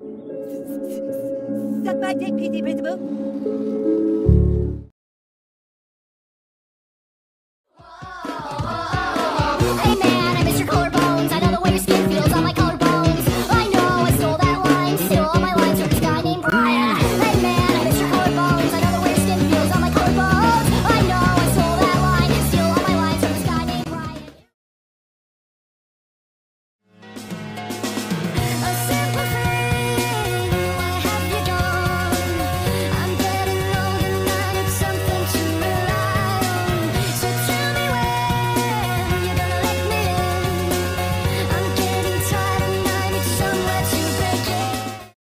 Suck my dick, PT Principal. Hey man, I miss your collarbones. I know the way your skin feels on my collarbones. I know I stole that line, steal all my lines from this guy named Brian. Hey man, I miss your collarbones. I know the way your skin feels on my collarbones. I know I stole that line, steal all my lines from this guy named Brian. A simple thing, why have you gone? I'm getting old and I need something to rely on. So tell me when you're gonna let me in. I'm getting tired and I need somewhere to break in.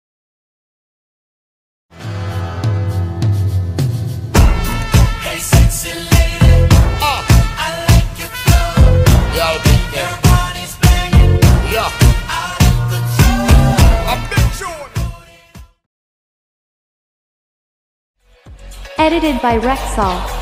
Hey, sexy lady, I like your flow. Yo, your body's banging, out of control. I've been chewing. Edited by Rexall.